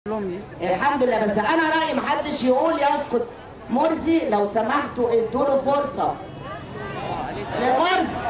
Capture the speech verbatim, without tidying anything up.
الحمد لله. بس انا رايي محدش يقول يسقط مرسي، لو سمحتوا ادوا له فرصه لمرسي.